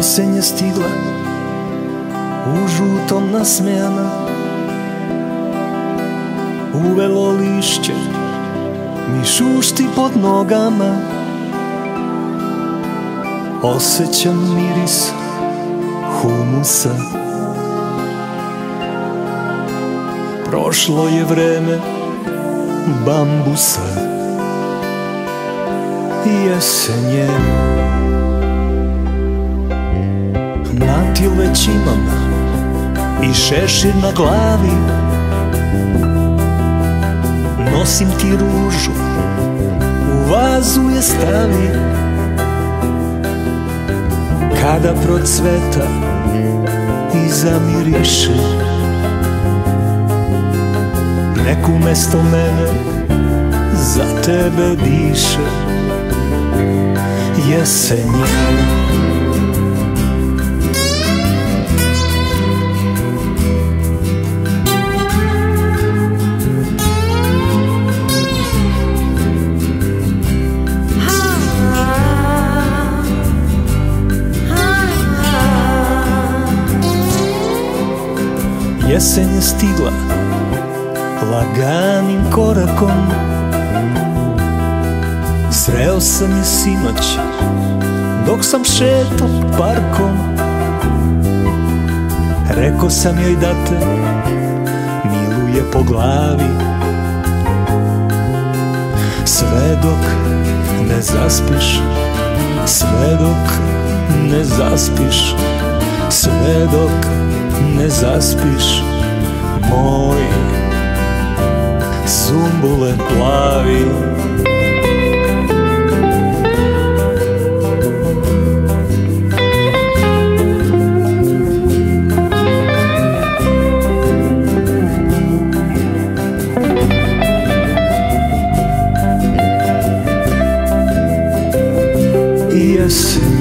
Jesen je stigla, u žutom nas smjena, uvelo lišće, mi šušti pod nogama. Osjećam miris humusa. Prošlo je vreme bambusa. Jesen je, na ti već imam i šešir na glavi. Nosim ti ružu, u vazu je stavi. Kada procveta i zamiriše, neku mesto mene za tebe diše. Jesen je, jesen je stigla laganim korakom. Sreo sam je sinoć dok sam šetao parkom. Rekao sam joj da te miluje po glavi, sve dok ne zaspiš, sve dok ne zaspiš, sve dok ne zaspiš, moj zumbule plavi. Jesen